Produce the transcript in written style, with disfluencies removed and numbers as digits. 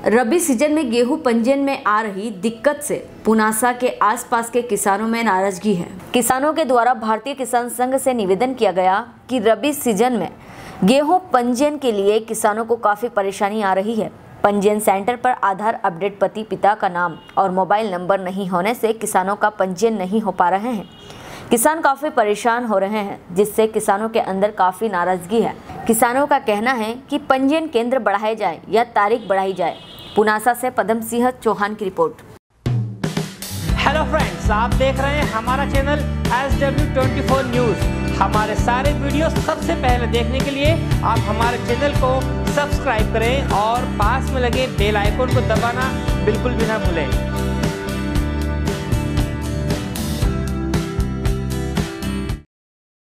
रबी season में गेहूं पंजीयन में आ रही दिक्कत से पुनासा के आसपास के किसानों में नाराजगी है। किसानों के द्वारा भारतीय किसान संघ से निवेदन किया गया कि रबी सीजन में गेहूं पंजीयन के लिए किसानों को काफी परेशानी आ रही है। पंजीयन सेंटर पर आधार अपडेट, पति पिता का नाम और मोबाइल नंबर नहीं होने से किसानों का पंजीयन नहीं हो पा रहे हैं। किसान काफी परेशान हो रहे हैं, जिससे किसानों के अंदर काफी नाराजगी है। किसानों का कहना है कि पंजीयन केंद्र बढ़ाए जाए या तारीख बढ़ाई जाए। पुनासा से पदम सिंह चौहान की रिपोर्ट। हेलो फ्रेंड्स, आप देख रहे हैं हमारा चैनल SW24 न्यूज। हमारे सारे वीडियो सबसे पहले देखने के लिए आप हमारे चैनल को सब्सक्राइब करें और पास में लगे बेल आइकन को दबाना बिल्कुल भी ना भूलें।